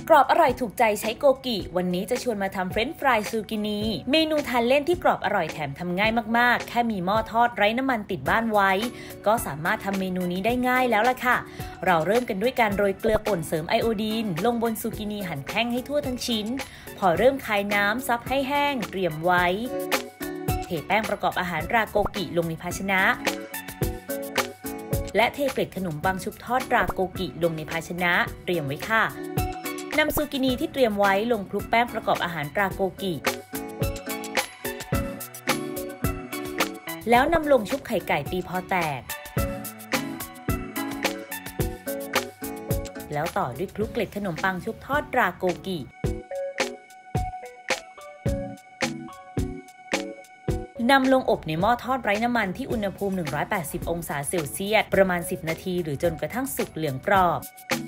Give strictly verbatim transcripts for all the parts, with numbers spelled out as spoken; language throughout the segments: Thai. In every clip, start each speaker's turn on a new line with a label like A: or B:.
A: กรอบอร่อยถูกใจใช้โกกิวันนี้จะชวนมาทำเฟรนช์ฟรายซูกินีเมนูทานเล่นที่กรอบอร่อยแถมทำง่ายมากๆแค่มีหม้อทอดไร้น้ำมันติดบ้านไว้ก็สามารถทำเมนูนี้ได้ง่ายแล้วล่ะค่ะเราเริ่มกันด้วยการโรยเกลือป่นเสริมไอโอดีนลงบนซูกินีหั่นแท่งให้ทั่วทั้งชิ้นพอเริ่มคายน้ำซับให้แห้งเตรียมไว้เทแป้งประกอบอาหารราโกกิลงในภาชนะและเทเกล็ดขนมปังชุบทอดราโกกิลงในภาชนะเตรียมไว้ค่ะนำซูกินีที่เตรียมไว้ลงคลุกแป้งประกอบอาหารราโกกิแล้วนำลงชุบไข่ไก่ตีพอแตกแล้วต่อด้วยคลุกเกล็ดขนมปังชุบทอดราโกกินำลงอบในหม้อทอดไร้น้ำมันที่อุณหภูมิหนึ่งร้อยแปดสิบองศาเซลเซียสประมาณสิบนาทีหรือจนกระทั่งสุกเหลืองกรอบ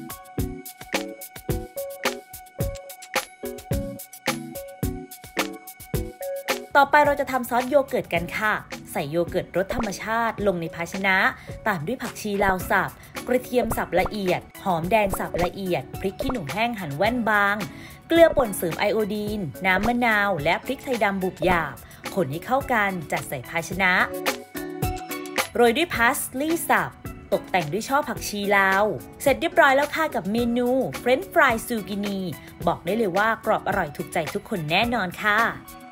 A: ต่อไปเราจะทำซอสโยเกิร์ตกันค่ะใส่โยเกิร์ตรสธรรมชาติลงในภาชนะตามด้วยผักชีลาวสับกระเทียมสับละเอียดหอมแดงสับละเอียดพริกขี้หนูแห้งหั่นแว่นบางเกลือป่นเสริมไอโอดีนน้ำมะนาวและพริกไทยดำบุบหยาบคนให้เข้ากันจัดใส่ภาชนะโรยด้วยพาสลีย์สับตกแต่งด้วยช่อผักชีลาวเสร็จเรียบร้อยแล้วค่ะกับเมนูเฟรนช์ฟรายซูกินีบอกได้เลยว่ากรอบอร่อยถูกใจทุกคนแน่นอนค่ะ